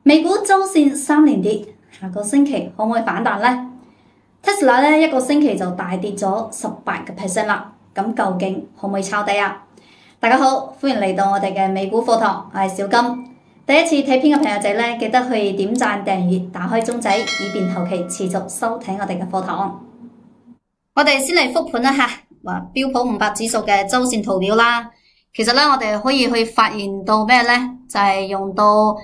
美股周線3連跌，下個星期可唔可以反彈呢？ Tesla 呢一個星期就大跌咗18% 啦，咁究竟可唔可以抄底啊？大家好，歡迎嚟到我哋嘅美股課堂，我係小金。第一次睇片嘅朋友仔呢，記得去點讚、訂閱、打開鐘仔，以便後期持續收睇我哋嘅課堂。我哋先嚟復盤一下，話標普500指數嘅周線圖表啦。其實呢，我哋可以去發現到咩呢？就係用到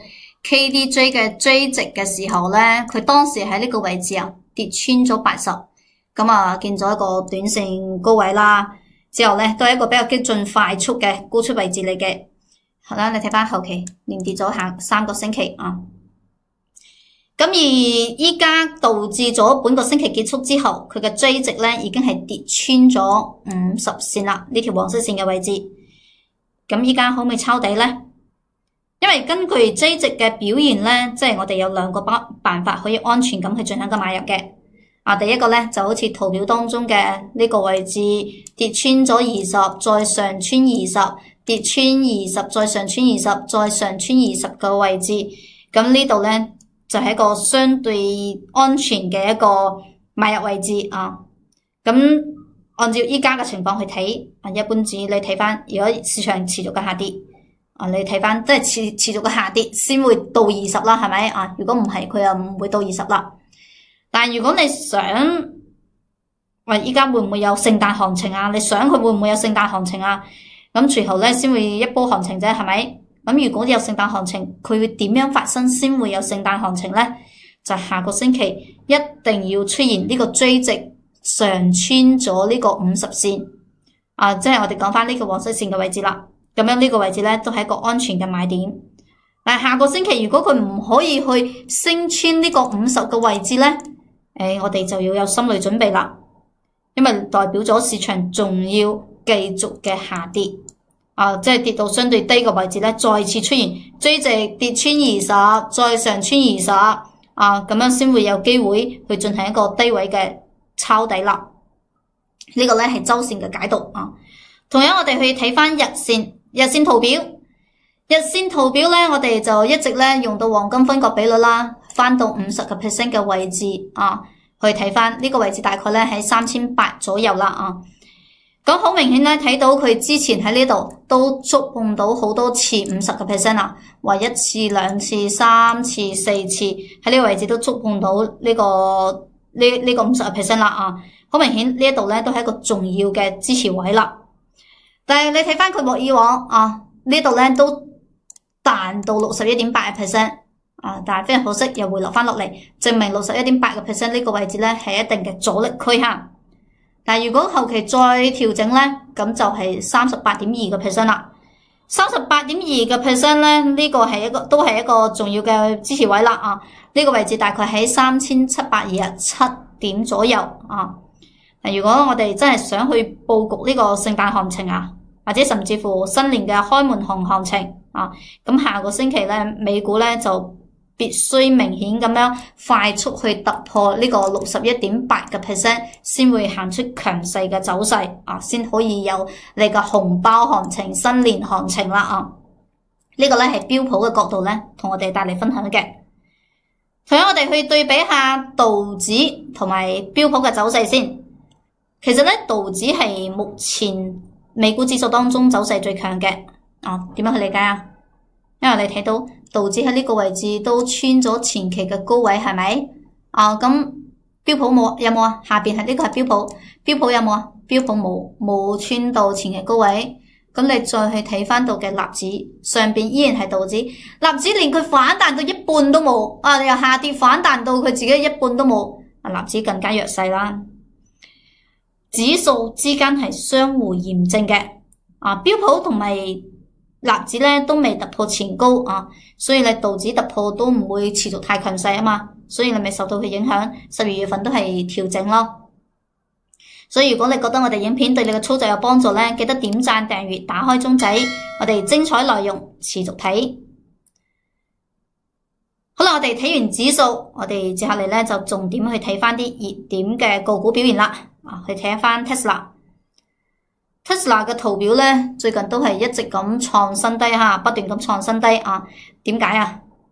KDJ 嘅 J 值嘅時候呢，佢當時喺呢個位置啊跌穿咗80，咁啊見咗一個短線高位啦。之後呢都係一個比較激進快速嘅沽出位置嚟嘅。好啦，你睇翻後期連跌咗下3個星期啊。咁而依家導致咗本個星期結束之後，佢嘅 J 值呢已經係跌穿咗50線啦，呢條黃色線嘅位置。咁依家可唔可以抄底呢？因為根據 J 值嘅表現呢，即係我哋有兩個辦法可以安全咁去進行一個買入嘅。第一個呢就好似圖表當中嘅呢個位置跌穿咗20，再上穿20，跌穿20，再上穿20，再上穿20嘅位置。咁呢度呢就係一個相對安全嘅一個買入位置啊。咁按照依家嘅情況去睇，一般指你睇翻，如果市場持續嘅下跌，你睇翻即係持續嘅下跌先會到20啦，係咪啊？如果唔係，佢又唔會到20啦。但係如果你想，依家會唔會有聖誕行情啊？你想佢會唔會有聖誕行情啊？咁隨後咧先會一波行情啫，係咪？咁如果有聖誕行情，佢會點樣發生先會有聖誕行情咧？就下個星期一定要出現呢個 J 值上穿咗呢個50線，即係我哋講翻呢個黃色線嘅位置啦。咁樣呢個位置咧都係一個安全嘅買點。但係下個星期如果佢唔可以去升穿呢個50嘅位置咧，我哋就要有心理準備啦，因為代表咗市場仲要繼續嘅下跌，即係跌到相對低嘅位置咧，再次出現 J 值跌穿20，再上穿20，咁樣先會有機會去進行一個低位嘅抄底啦。呢個咧係周線嘅解讀啊。同樣我哋去睇翻日線圖表，日線圖表咧我哋就一直咧用到黃金分割比率啦，翻到50% 嘅位置去睇翻呢個位置大概咧喺3800左右啦咁好明顯咧睇到佢之前喺呢度都觸碰到好多次50% 啦，話1次、2次、3次、4次喺呢個位置都觸碰到呢個 50% 啦好明顯呢一度咧都係一個重要嘅支持位啦。但係你睇翻佢莫以往呢度咧都彈到 61.8%。但係非常可惜，又回落翻落嚟，證明 61.8% 呢個位置咧係一定嘅阻力區哈。但係如果後期再調整咧，咁就係 38.2% 啦。38.2% 咧呢個係都係一個重要嘅支持位啦呢個位置大概喺3727點左右如果我哋真係想去布局呢個聖誕行情或者甚至乎新年嘅開門紅行情咁下個星期咧美股咧就必須明顯咁樣快速去突破呢個 61.8% 先會行出強勢嘅走勢先可以有你嘅紅包行情、新年行情啦呢個咧係標普嘅角度咧同我哋帶嚟分享嘅。同樣我哋去對比下道指同埋標普嘅走勢先。其實咧道指係目前美股指數當中走勢最強嘅點樣去理解因為你睇到道指喺呢個位置都穿咗前期嘅高位，係咪咁標普有冇下邊係呢個係標普有冇標普冇穿到前期高位。咁你再去睇翻到嘅納指上邊依然係道指，納指連佢反彈到一半都冇又下跌反彈到佢自己一半都冇納指更加弱勢啦。指數之間係相互驗證嘅標普同埋納指咧都未突破前高所以你道指突破都唔會持續太強勢嘛，所以你咪受到佢影響，12月份都係調整咯。所以如果你覺得我哋影片對你嘅操作有幫助咧，記得點讚、訂閱、打開鐘仔，我哋精彩內容持續睇。好啦，我哋睇完指數，我哋接下嚟咧就重點去睇翻啲熱點嘅個股表現啦去睇翻 Tesla 嘅圖表咧，最近都係一直咁創新低不斷咁創新低點解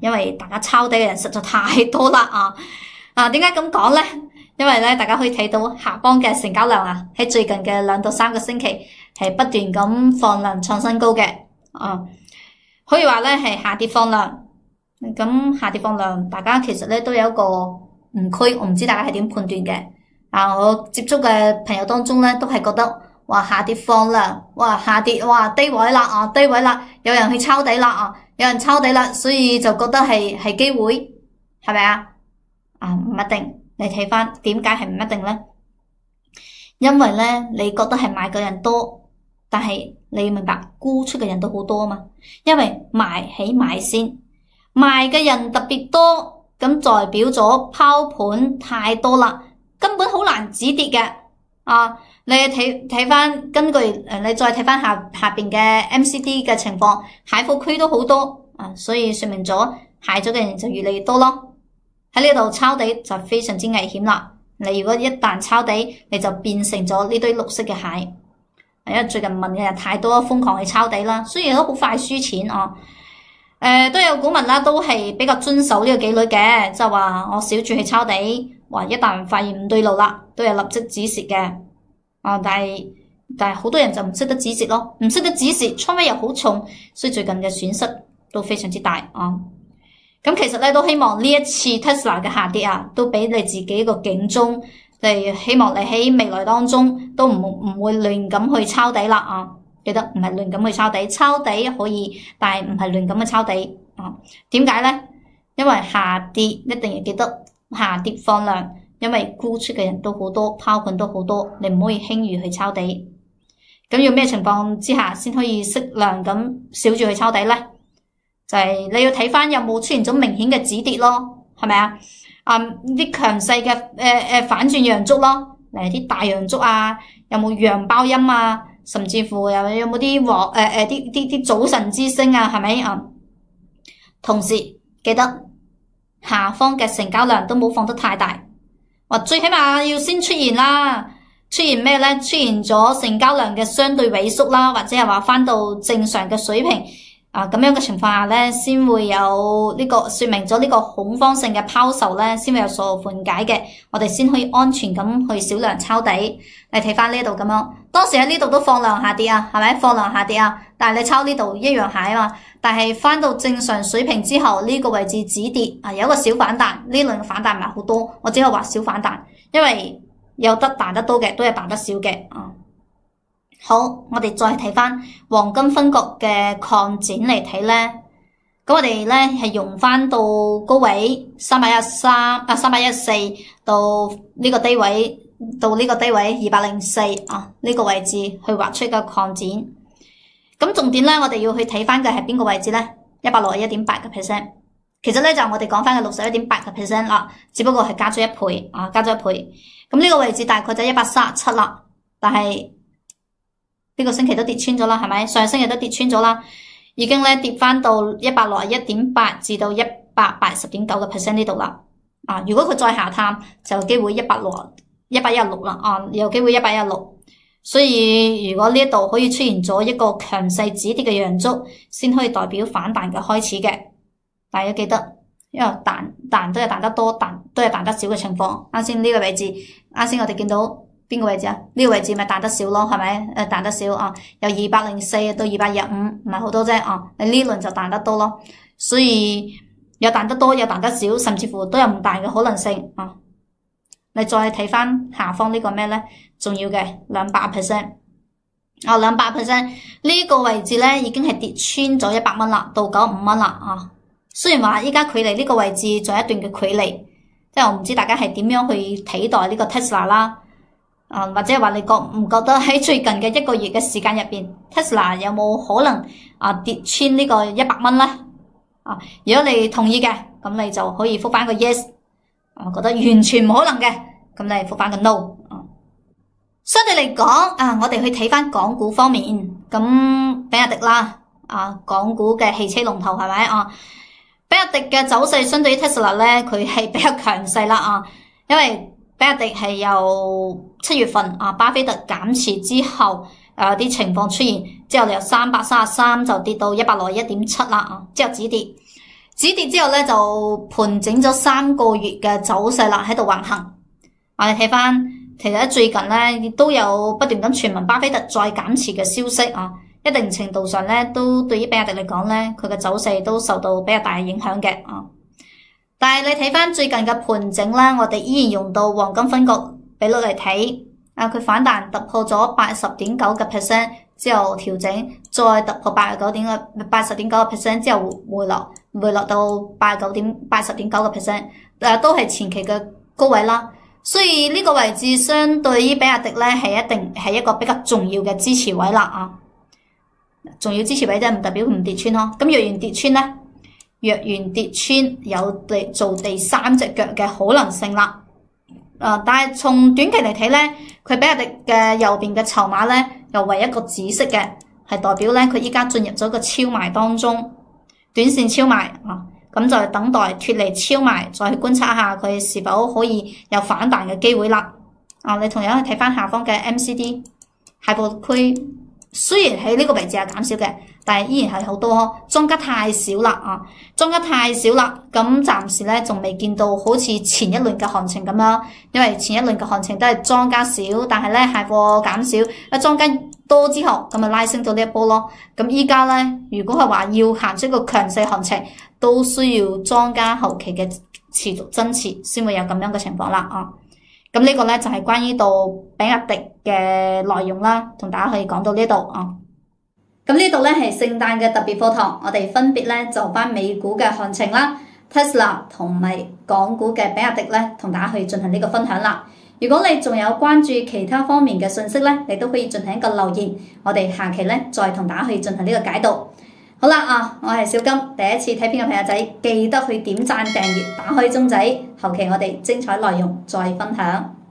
因為大家抄底嘅人實在太多啦點解咁講咧？因為咧，大家可以睇到下方嘅成交量喺最近嘅2到3個星期係不斷咁放量創新高嘅可以話咧係下跌放量。咁下跌放量，大家其實咧都有一個誤區，我唔知大家係點判斷嘅我接觸嘅朋友當中咧，都係覺得話下跌放量，下跌低位啦低位啦，有人去抄底啦有人抄底啦，所以就覺得係機會，係咪唔一定。你睇翻點解係唔一定咧？因為咧你覺得係買嘅人多，但係你要明白沽出嘅人都好多嘛，因為賣起買先。賣嘅人特別多，咁代表咗拋盤太多啦，根本好難止跌嘅你睇翻，根據你再睇翻下邊嘅 MCD 嘅情況，蟹貨區都好多所以說明咗蟹咗嘅人就越嚟越多咯。喺呢度抄底就非常之危險啦。你如果一旦抄底，你就變成咗呢堆綠色嘅蟹，因為最近問嘅人太多，瘋狂去抄底啦，雖然都好快輸錢都有股民啦，都係比較遵守呢個紀律嘅，就話我少注去抄底，一旦發現唔對路啦，都有立即止蝕嘅。但係好多人就唔識得止蝕咯，唔識得止蝕，倉位又好重，所以最近嘅損失都非常之大咁其實咧都希望呢一次 Tesla 嘅下跌都俾你自己一個警鐘，希望你喺未來當中都唔會亂咁去抄底啦記得唔係亂咁去抄底，抄底可以，但係唔係亂咁去抄底點解咧？因為下跌一定要記得下跌放量，因為沽出嘅人都好多，拋盤都好多，你唔可以輕易去抄底。咁要咩情況之下先可以適量咁少住去抄底咧？就係你要睇翻有冇出現咗明顯嘅止跌咯，係咪啲強勢嘅反轉陽燭咯，例如啲大陽燭有冇陽包陰甚至乎有冇啲早晨之星係咪同時記得下方嘅成交量都冇放得太大，最起碼要先出現啦。出現咩咧？出現咗成交量嘅相對萎縮啦，或者係話翻到正常嘅水平咁樣嘅情況下咧，先會有呢個說明咗呢個恐慌性嘅拋售咧，先會有所緩解嘅，我哋先可以安全咁去少量抄底。你睇翻呢度咁樣，當時喺呢度都放量下跌係咪？放量下跌但係你抄呢度一樣蟹嘛，但係翻到正常水平之後呢個位置止跌有一個小反彈，呢輪嘅反彈唔係好多，我只係話小反彈，因為有得彈得多嘅都係彈得少嘅好，我哋再睇翻黃金分割嘅擴展嚟睇咧，咁我哋咧係用翻到高位314到呢個低位204呢個位置去畫出個擴展。咁重點咧，我哋要去睇翻嘅係邊個位置咧？161.8%。其實咧就我哋講翻嘅61.8% 啦，只不過係加咗1倍加咗1倍。咁呢個位置大概就137啦，但係呢個星期都跌穿咗啦，係咪？上星期都跌穿咗啦，已經咧跌翻到161.8至到180.9% 呢度啦。如果佢再下探，就有機會116啦，有機會116。所以如果呢度可以出現咗一個強勢止跌嘅陽燭，先可以代表反彈嘅開始嘅。大家記得，因為彈都係彈得多，彈都係彈得少嘅情況。啱先呢個位置，啱先我哋見到。邊個位置呢個位置咪彈得少咯，係咪？彈得少由204到225，唔係好多啫你呢輪就彈得多咯，所以有彈得多，有彈得少，甚至乎都有唔大嘅可能性你再睇翻下方呢個咩咧？重要嘅200%200%呢個位置咧已經係跌穿咗100蚊啦，到95蚊啦雖然話依家距離呢個位置仲有一段嘅距離，即係我唔知大家係點樣去睇待呢個 Tesla 啦。或者話你覺唔覺得喺最近嘅1個月嘅時間入邊 ，Tesla 有冇可能跌穿呢個100蚊咧？如果你同意嘅，咁你就可以覆翻個 yes。我覺得完全唔可能嘅，咁你覆翻個 no。相對嚟講，我哋去睇翻港股方面，咁比亞迪啦，港股嘅汽車龍頭係咪比亞迪嘅走勢相對於 Tesla 咧，佢係比較強勢啦因為比亞迪係由7月份巴菲特減持之後啲情況出現，之後由333就跌到161.7啦之後止跌。 止跌之後咧就盤整咗3個月嘅走勢啦，喺度橫行。我哋睇翻，其實最近咧亦都有不斷咁傳聞巴菲特再減持嘅消息啊，一定程度上咧都對於比亞迪嚟講咧，佢嘅走勢都受到比較大影響嘅啊。但係你睇翻最近嘅盤整啦，我哋依然用到黃金分割比率嚟睇，佢反彈突破咗80.9% 之後調整，再突破80.9% 之後回落到80.9%，都係前期嘅高位啦。所以呢個位置相對於比亞迪咧係一定係一個比較重要嘅支持位啦啊！重要支持位啫，唔代表唔跌穿咯。咁若然跌穿咧？若然跌穿有做第3隻腳嘅可能性啦，但係從短期嚟睇咧，佢比亞迪嘅右邊嘅籌碼咧又為一個紫色嘅，係代表咧佢依家進入咗個超賣當中，短線超賣啊，咁就等待脫離超賣，再去觀察一下佢是否可以有反彈嘅機會啦。你同樣去睇翻下方嘅 MCD 下部區，雖然喺呢個位置係減少嘅，但係依然係好多，莊家太少啦啊！莊家太少啦，咁暫時咧仲未見到好似前一輪嘅行情咁樣，因為前一輪嘅行情都係莊家少，但係咧蟹貨減少，莊家多之後咁咪拉升咗呢一波咯。咁依家咧，如果係話要行出一個強勢行情，都需要莊家後期嘅持續增持，先會有咁樣嘅情況啦啊！咁呢個咧就係關於到比亞迪嘅內容啦，同大家可以講到呢度啊。咁呢度咧係聖誕嘅特別課堂，我哋分別咧就翻美股嘅行情啦、Tesla 同埋港股嘅比亞迪咧，同大家去進行呢個分享啦。如果你仲有關注其他方面嘅信息咧，你都可以進行一個留言，我哋下期咧再同大家去進行呢個解讀。好啦啊，我係小金，第一次睇片嘅朋友仔，記得去點讚訂閱，打開鐘仔，後期我哋精彩內容再分享。